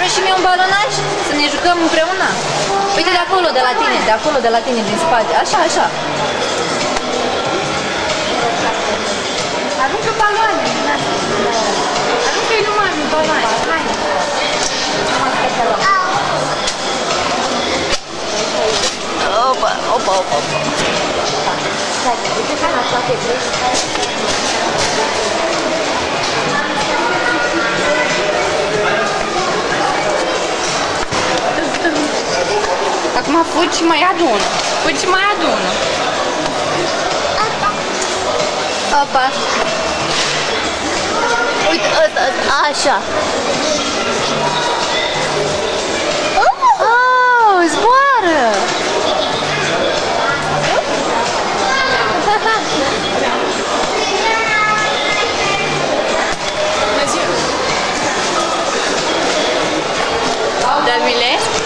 și mie un balonaj? Să ne jucăm împreună? Uite de acolo, de la tine, de acolo, de la tine, din spate. Așa, așa. Aruncă baloane. Aruncă-i numai baloane. Hai. Opa, opa, opa, opa. Acum fugi și mai adună. Fugi și mai adună. Opa. Uite, ăsta, așa. Oh, zboară! Damile?